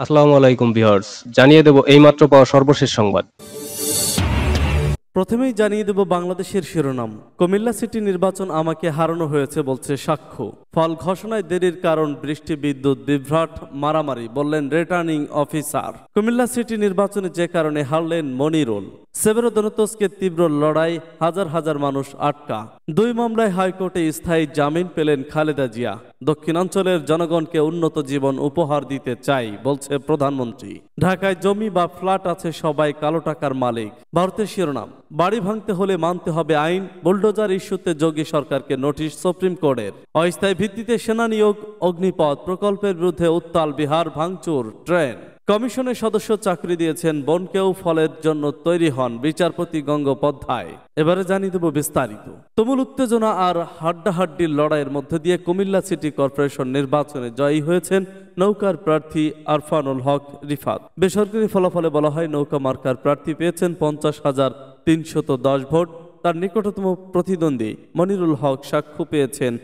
আসসালামু আলাইকুম ভিউয়ার্স, জানিয়ে দেব এইমাত্র পাওয়া সর্বশেষ সংবাদ। প্রথমেই জানিয়ে দেব বাংলাদেশের শিরোনাম। কুমিল্লা সিটি নির্বাচন আমাকে হারানো হয়েছে বলছে সাক্ষ্য। ফল ঘোষণায় দেরির কারণ বৃষ্টি, বিদ্যুৎ, বিভ্রাট, মারামারি বললেন রিটার্নিং অফিসার। কুমিল্লা সিটি নির্বাচনে যে কারণে হারলেন মনিরুল। সেবেরোদনতোসকে তীব্র লড়াই, হাজার হাজার মানুষ আটকা। 2 মামলায় হাইকোর্টে স্থায়ী জামিন পেলেন খালেদা জিয়া। দক্ষিণাঞ্চলের জনগণকে উন্নত জীবন উপহার দিতে চাই বলছে প্রধানমন্ত্রী। ঢাকায় জমি বা ফ্ল্যাট আছে, সবাই কালো টাকার মালিক। ভারতের শিরোনাম, বাড়ি ভাঙতে হলে মানতে হবে আইন। বুলডোজার ইস্যুতে যোগী সরকারকে নোটিশ সুপ্রিম কোর্টের। অস্থায়ী ভিত্তিতে সেনা নিয়োগ, অগ্নিপথ প্রকল্পের বিরুদ্ধে উত্তাল বিহার, ভাঙচুর ট্রেন। কমিশনের সদস্য চাকরি দিয়েছেন বোনকেও, ফলের জন্য তৈরি হন বিচারপতি গঙ্গোপাধ্যায়। এবারে জানিয়ে দেব বিস্তারিত। তুমুল উত্তেজনা আর হাড্ডাহাড্ডির লড়াইয়ের মধ্যে দিয়ে কুমিল্লা সিটি কর্পোরেশন নির্বাচনে জয়ী হয়েছেন নৌকার প্রার্থী আরফানুল হক রিফাত। বেসরকারি ফলাফলে বলা হয়, নৌকা মার্কার প্রার্থী পেয়েছেন 50,310 ভোট। তার নিকটতম প্রতিদ্বন্দ্বী মনিরুল হক সাক্ষ্য পেয়েছেন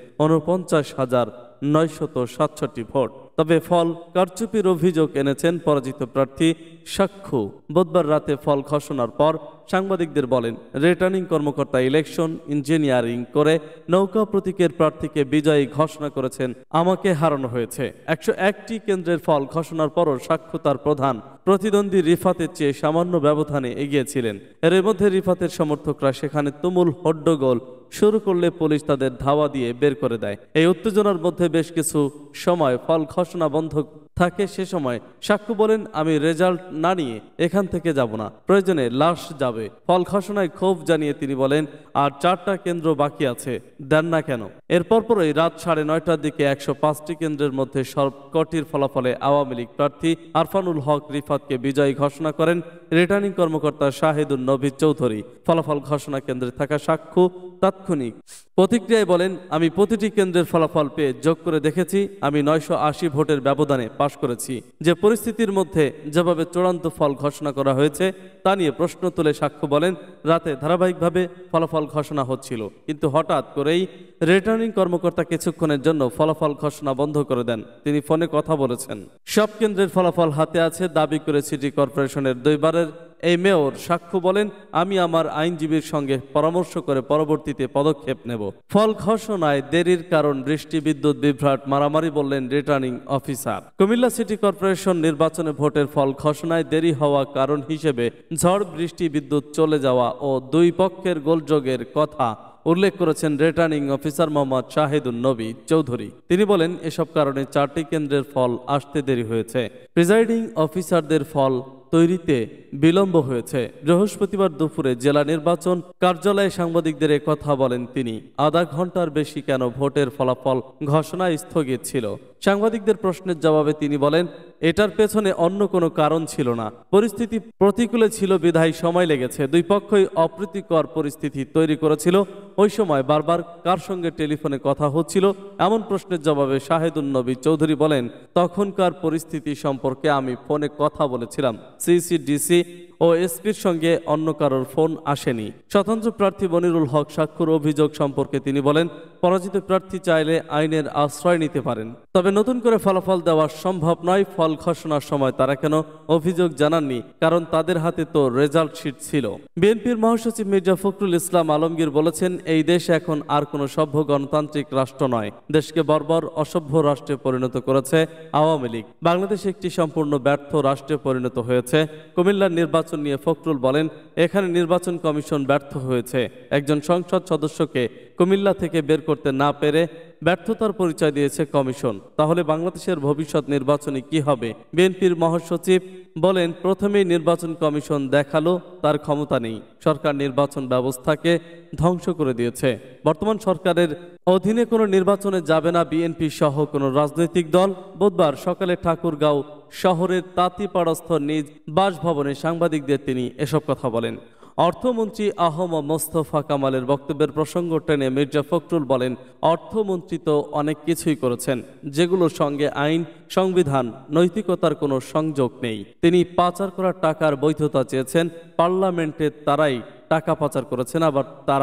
49,967 ভোট। তবে ফল কারচুপির অভিযোগ এনেছেন পরাজিত প্রার্থী সাক্ষ্য। বুধবার রাতে ফল ঘোষণার পর সাংবাদিকদের বলেন, রিটার্নিং কর্মকর্তা ইলেকশন ইঞ্জিনিয়ারিং করে নৌকা প্রতীকের প্রার্থীকে বিজয়ী ঘোষণা করেছেন। আমাকে হারানো হয়েছে। 101টি কেন্দ্রের ফল ঘোষণার পরও সাক্ষ্য তার প্রধান প্রতিদ্বন্দ্বী রিফাতের চেয়ে সামান্য ব্যবধানে এগিয়েছিলেন। এর মধ্যে রিফাতের সমর্থকরা সেখানে তুমুল হট্টগোল শুরু করলে পুলিশ তাদের ধাওয়া দিয়ে বের করে দেয়। এই উত্তেজনার মধ্যে বেশ কিছু সময় ফল ঘোষণা বন্ধ থাকে। সে সময় সাক্ষ্য বলেন, আমি রেজাল্ট না নিয়ে এখান থেকে যাব না, প্রয়োজনে লাশ যাবে। ফল ঘোষণায় ক্ষোভ জানিয়ে তিনি বলেন, আর 4টা কেন্দ্র বাকি আছে, দেন না কেন? এরপর পরই রাত 9:30টার দিকে 105টি কেন্দ্রের মধ্যে সবকটির ফলাফলে আওয়ামী লীগ প্রার্থী আরফানুল হক রিফাতকে বিজয়ী ঘোষণা করেন রিটার্নিং কর্মকর্তা শাহিদুন নবী চৌধুরী। ফলাফল ঘোষণা কেন্দ্রে থাকা সাক্ষ্য তাৎক্ষণিক প্রতিক্রিয়ায় বলেন, আমি প্রতিটি কেন্দ্রের ফলাফল পেয়ে যোগ করে দেখেছি, আমি 980 ভোটের ব্যবধানে পাশ করেছি। যে পরিস্থিতির মধ্যে যেভাবে চূড়ান্ত ফল ঘোষণা করা হয়েছে তা নিয়ে প্রশ্ন তুলে সাক্ষ্য বলেন, রাতে ধারাবাহিকভাবে ফলাফল ঘোষণা হচ্ছিল, কিন্তু হঠাৎ করেই রিটার্নিং কর্মকর্তা কিছুক্ষণের জন্য ফলাফল ঘোষণা বন্ধ করে দেন। তিনি ফোনে কথা বলেছেন। সব কেন্দ্রের ফলাফল হাতে আছে দাবি করে সিটি কর্পোরেশনের 2 বারের এই মেয়র সাক্ষ্য বলেন, আমি আমার আইনজীবীর সঙ্গে পরামর্শ করে পরবর্তীতে পদক্ষেপ নেব। ফল ঘোষণায় দেরির কারণ বৃষ্টি, বিদ্যুৎ, বিভ্রাট, মারামারি বললেন returning officer. Comilla City Corporation নির্বাচনে ভোটের ফল ঘোষণায় দেরি হওয়া কারণ হিসেবে ঝড়, বৃষ্টি, বিদ্যুৎ চলে যাওয়া ও 2 পক্ষের গোলযোগের কথা উল্লেখ করেছেন রিটার্নিং অফিসার মোহাম্মদ শাহিদুন নবী চৌধুরী। তিনি বলেন, এসব কারণে 4টি কেন্দ্রের ফল আসতে দেরি হয়েছে। প্রিজাইডিং অফিসারদের ফল তৈরিতে বিলম্ব হয়েছে। বৃহস্পতিবার দুপুরে জেলা নির্বাচন কার্যালয়ে সাংবাদিকদের কথা বলেন তিনি। আধা ঘন্টার বেশি কেন ভোটের ফলাফল ঘোষণা স্থগিত ছিল? সাংবাদিকদের প্রশ্নের জবাবে তিনি বলেন, এটার পেছনে অন্য কোনো কারণ ছিল না, পরিস্থিতি প্রতিকূলে ছিল বিধায় সময় লেগেছে। 2 পক্ষই অপ্রীতিকর পরিস্থিতি তৈরি করেছিল। ওই সময় বারবার কার সঙ্গে টেলিফোনে কথা হচ্ছিল এমন প্রশ্নের জবাবে শাহিদুন নবী চৌধুরী বলেন, তখনকার পরিস্থিতি সম্পর্কে আমি ফোনে কথা বলেছিলাম। সিসিডিসি ও এসপির সঙ্গে অন্য কারোর ফোন আসেনি। স্বতন্ত্র প্রার্থী মনিরুল হক সাক্ষর অভিযোগ সম্পর্কে তিনি বলেন, পরাজিত প্রার্থী চাইলে আইনের আশ্রয় নিতে পারেন, তবে নতুন করে ফলাফল দেওয়া সম্ভব নয়। ফল ঘোষণার সময় তারা কেন অভিযোগ জানাননি? কারণ তাদের হাতে তো রেজাল্ট শিট ছিল। বিএনপির মহাসচিব মির্জা ফখরুল ইসলাম আলমগীর বলেছেন, এই দেশ এখন আর কোনো সভ্য গণতান্ত্রিক রাষ্ট্র নয়, দেশকে বর্বর অসভ্য রাষ্ট্রে পরিণত করেছে আওয়ামী লীগ। বাংলাদেশ একটি সম্পূর্ণ ব্যর্থ রাষ্ট্রে পরিণত হয়েছে। কুমিল্লার নির্বাচন নিয়ে ফখরুল বলেন, এখানে নির্বাচন কমিশন ব্যর্থ হয়েছে। একজন সংসদ সদস্যকে কুমিল্লা থেকে বের করতে না পেরে ব্যর্থতার পরিচয় দিয়েছে কমিশন। তাহলে বাংলাদেশের ভবিষ্যৎ নির্বাচনে কি হবে? বিএনপির মহাসচিব বলেন, প্রথমেই নির্বাচন কমিশন দেখালো তার ক্ষমতা নেই। সরকার নির্বাচন ব্যবস্থাকে ধ্বংস করে দিয়েছে। বর্তমান সরকারের অধীনে কোনো নির্বাচনে যাবে না বিএনপি সহ কোনো রাজনৈতিক দল। বুধবার সকালে ঠাকুরগাঁও শহরের তাঁতিপাড়স্থ নিজ বাসভবনে সাংবাদিকদের তিনি এসব কথা বলেন। অর্থমন্ত্রী আহম মোস্তফা কামালের বক্তব্যের প্রসঙ্গ টেনে মির্জা ফখরুল বলেন, অর্থমন্ত্রী তো অনেক কিছুই করেছেন, যেগুলোর সঙ্গে আইন, সংবিধান, নৈতিকতার কোনো সংযোগ নেই। তিনি পাচার করা টাকার বৈধতা চেয়েছেন। পার্লামেন্টে তারাই টাকা পাচার করেছেন, আবার তারা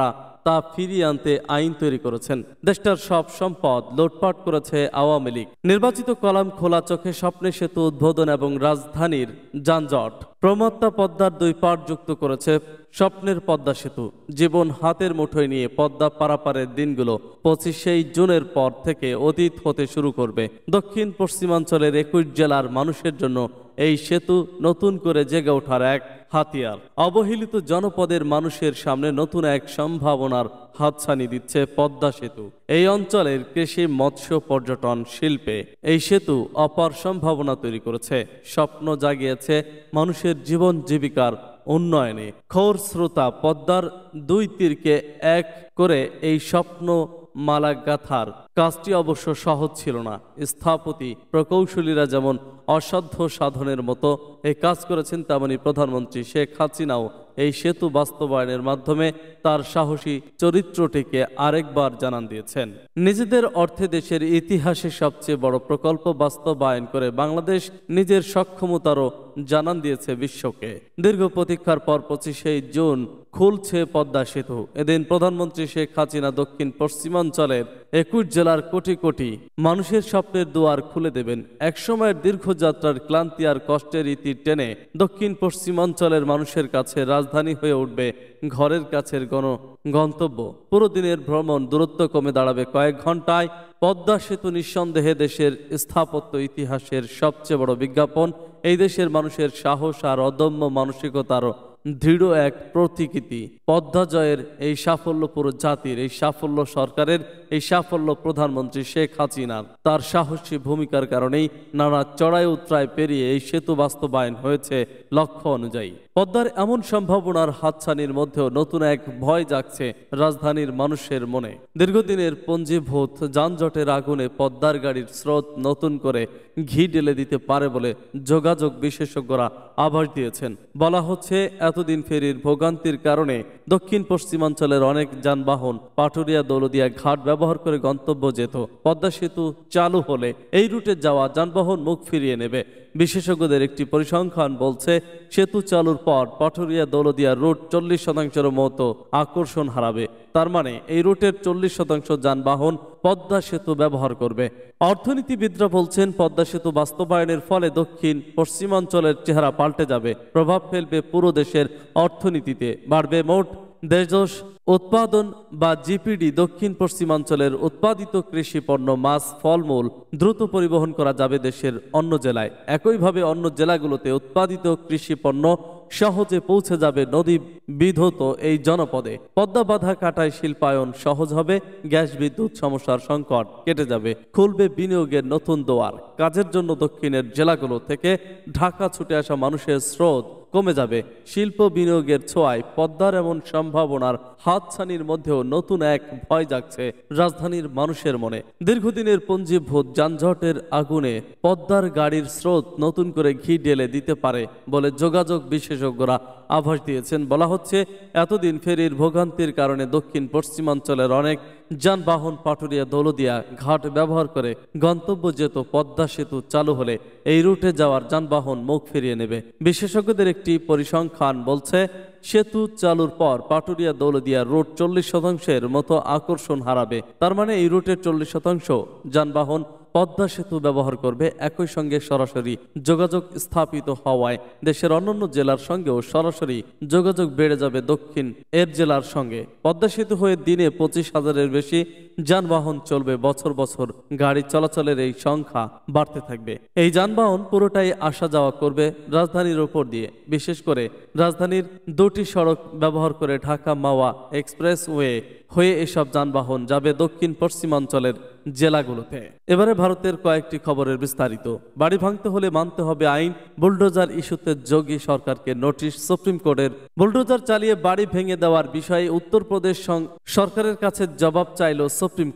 তা ফিরিয়ে আনতে আইন তৈরি করেছেন। দেশটার সব সম্পদ লুটপাট করেছে আওয়ামী লীগ। নির্বাচিত কলাম খোলা চোখে স্বপ্নের সেতু উদ্বোধন এবং রাজধানীর যানজট প্রমত্তা পদ্মার 2 পাড় যুক্ত করেছে স্বপ্নের পদ্মা সেতু। জীবন হাতের মুঠোয় নিয়ে পদ্মা পারাপারের দিনগুলো 25শে জুনের পর থেকে অতীত হতে শুরু করবে। দক্ষিণ পশ্চিমাঞ্চলের 21 জেলার মানুষের জন্য এই সেতু নতুন করে জেগে ওঠার এক হাতিয়ার। অবহেলিত জনপদের মানুষের সামনে নতুন এক সম্ভাবনার হাতছানি দিচ্ছে পদ্মা সেতু। এই অঞ্চলের কৃষি, মৎস্য, পর্যটন শিল্পে এই সেতু অপার সম্ভাবনা তৈরি করেছে। স্বপ্ন জাগিয়েছে মানুষের জীবন জীবিকার উন্নয়নে। খোর শ্রোতা পদ্মার 2 তীরকে এক করে এই স্বপ্ন মালা গাথার কাজটি অবশ্য সহজ ছিল না। স্থপতি প্রকৌশলীরা যেমন অসাধ্য সাধনের মতো এই কাজ করেছেন, তেমনি প্রধানমন্ত্রী শেখ হাসিনাও এই সেতু বাস্তবায়নের মাধ্যমে তার সাহসী চরিত্রটিকে আরেকবার জানান দিয়েছেন। নিজেদের অর্থে দেশের ইতিহাসে সবচেয়ে বড় প্রকল্প বাস্তবায়ন করে বাংলাদেশ নিজের সক্ষমতারও জানান দিয়েছে বিশ্বকে। দীর্ঘ প্রতীক্ষার পর 25শে জুন খুলছে পদ্মা সেতু। এদিন প্রধানমন্ত্রী শেখ হাসিনা দক্ষিণ পশ্চিমাঞ্চলের 21 জেলার কোটি কোটি মানুষের স্বপ্নের দুয়ার খুলে দেবেন। একসময়ের দীর্ঘ যাত্রার ক্লান্তি আর কষ্টের ইতি টেনে দক্ষিণ পশ্চিমাঞ্চলের মানুষের কাছে রাজধানী হয়ে উঠবে ঘরের কাছের গন্তব্য। পুরো দিনের ভ্রমণ দূরত্ব কমে দাঁড়াবে কয়েক ঘন্টায়। পদ্মা সেতু নিঃসন্দেহে দেশের স্থাপত্য ইতিহাসের সবচেয়ে বড় বিজ্ঞাপন। এই দেশের মানুষের সাহস আর অদম্য মানসিকতারও দৃঢ় এক প্রতীকৃতি। পদ্মা জয়ের এই সাফল্য পুরো জাতির, এই সাফল্য সরকারের, এই সাফল্য প্রধানমন্ত্রী শেখ হাসিনার। তার সাহসী ভূমিকার কারণেই নানা চড়াই উতরাই পেরিয়ে এই সেতু বাস্তবায়ন হয়েছে লক্ষ্য অনুযায়ী। পদ্মার এমন সম্ভাবনার হাতছানির মধ্যেও নতুন এক ভয় জাগছে রাজধানীর মানুষের মনে। দীর্ঘদিনের পঞ্জীভূত যানজটের আগুনে পদ্মার গাড়ির স্রোত নতুন করে ঘি ঢেলে দিতে পারে বলে যোগাযোগ বিশেষজ্ঞরা আভাস দিয়েছেন। বলা হচ্ছে, এতদিন ফেরির ভোগান্তির কারণে দক্ষিণ পশ্চিমাঞ্চলের অনেক যানবাহন পাটুরিয়া দৌলদিয়া ঘাট ব্যবহার করে গন্তব্য যেত। পদ্মা সেতু চালু হলে এই রুটে যাওয়া যানবাহন মুখ ফিরিয়ে নেবে। বিশেষজ্ঞদের একটি পরিসংখ্যান বলছে, সেতু চালুর পর পাটুরিয়া দৌলদিয়া রুট 40% মতো আকর্ষণ হারাবে। তার মানে এই রুটের 40% যানবাহন পদ্মা সেতু ব্যবহার করবে। অর্থনীতিবিদরা বলছেন, পদ্মা সেতু বাস্তবায়নের ফলে দক্ষিণ পশ্চিমাঞ্চলের চেহারা পাল্টে যাবে। প্রভাব ফেলবে পুরো দেশের অর্থনীতিতে। বাড়বে মোট দেশজ উৎপাদন বা জিপিডি। দক্ষিণ পশ্চিমাঞ্চলের উৎপাদিত কৃষি পণ্য, মাছ, ফলমূল দ্রুত পরিবহন করা যাবে দেশের অন্য জেলায়। একইভাবে অন্য জেলাগুলোতে উৎপাদিত কৃষি পণ্য সহজে পৌঁছে যাবে নদী বিধৌত এই জনপদে। পদ্মা বাঁধা কাটায় শিল্পায়ন সহজ হবে। গ্যাস বিদ্যুৎ সমস্যার সংকট কেটে যাবে। খুলবে বিনিয়োগের নতুন দুয়ার। কাজের জন্য দক্ষিণের জেলাগুলো থেকে ঢাকা ছুটে আসা মানুষের স্রোত কমে যাবে। শিল্প বিনিয়োগের ছোঁয়ায় পদ্মার এমন সম্ভাবনার হাতছানির মধ্যেও নতুন এক ভয় জাগছে রাজধানীর মানুষের মনে। দীর্ঘদিনের পঞ্জীভূত যানজটের আগুনে পদ্মার গাড়ির স্রোত নতুন করে ঘি ঢেলে দিতে পারে বলে যোগাযোগ বিশেষজ্ঞরা আভাস দিয়েছেন। বলা হচ্ছে, এতদিন ফেরির ভোগান্তির কারণে দক্ষিণ পশ্চিমাঞ্চলের অনেক যানবাহন পাটুরিয়া দৌলদিয়া ঘাট ব্যবহার করে গন্তব্য যেত। পদ্মা সেতু চালু হলে এই রুটে যাওয়ার যানবাহন মুখ ফিরিয়ে নেবে। বিশেষজ্ঞদের একটি পরিসংখ্যান বলছে, সেতু চালুর পর পাটুরিয়া দৌলদিয়া রুট 40% মতো আকর্ষণ হারাবে। তার মানে এই রুটের 40% যানবাহন পদ্মা সেতু ব্যবহার করবে। একই সঙ্গে সরাসরি যোগাযোগ স্থাপিত হওয়ায় দেশের অন্যান্য জেলার সঙ্গেও সরাসরি যোগাযোগ বেড়ে যাবে দক্ষিণ এর জেলার সঙ্গে। পদ্মা সেতু হয়ে দিনে 25,000-এর বেশি যানবাহন চলবে। বছর বছর গাড়ি চলাচলের এই সংখ্যা বাড়তে থাকবে। এই যানবাহন পুরোটাই আসা যাওয়া করবে রাজধানীর উপর দিয়ে। বিশেষ করে রাজধানীর 2টি সড়ক ব্যবহার করে ঢাকা মাওয়া এক্সপ্রেসওয়ে হয়ে এসব যানবাহন যাবে দক্ষিণ পশ্চিমাঞ্চলের জেলাগুলোতে। এবারে ভারতের কয়েকটি খবরের বিস্তারিত। বাড়ি ভাঙতে হলে মানতে হবে আইন। বুলডোজার ইস্যুতে যোগী সরকারকে নোটিশ সুপ্রিম কোর্টের। বুলডোজার চালিয়ে বাড়ি ভেঙে দেওয়ার বিষয়ে উত্তরপ্রদেশ সরকারের কাছে জবাব চাইল সুপ্রিম কোর্ট।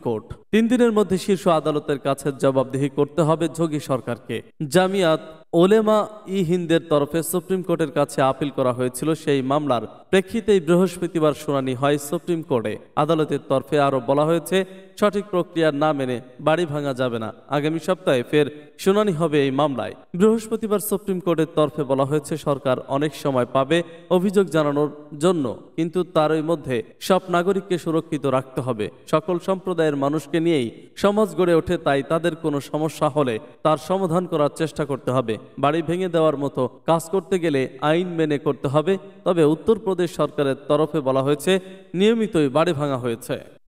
3 দিনের মধ্যে শীর্ষ আদালতের কাছে জবাবদিহি করতে হবে যোগী সরকারকে। জামিয়াত ওলেমা ই হিন্দের তরফে সুপ্রিম কোর্টের কাছে আপিল করা হয়েছিল। সেই মামলার প্রেক্ষিতেই বৃহস্পতিবার শুনানি হয় সুপ্রিম কোর্টে। আদালতের তরফে আরও বলা হয়েছে, সঠিক প্রক্রিয়া না মেনে বাড়ি ভাঙা যাবে না। আগামী সপ্তাহে ফের শুনানি হবে এই মামলায়। বৃহস্পতিবার সুপ্রিম কোর্টের তরফে বলা হয়েছে, সরকার অনেক সময় পাবে অভিযোগ জানানোর জন্য, কিন্তু তারই মধ্যে সব নাগরিককে সুরক্ষিত রাখতে হবে। সকল সম্প্রদায়ের মানুষকে নিয়েই সমাজ গড়ে ওঠে, তাই তাদের কোনো সমস্যা হলে তার সমাধান করার চেষ্টা করতে হবে। বাড়ি ভেঙে দেওয়ার মতো কাজ করতে গেলে আইন মেনে করতে হবে। তবে উত্তরপ্রদেশ সরকারের তরফে বলা হয়েছে, নিয়মিতই বাড়ি ভাঙা হয়েছে।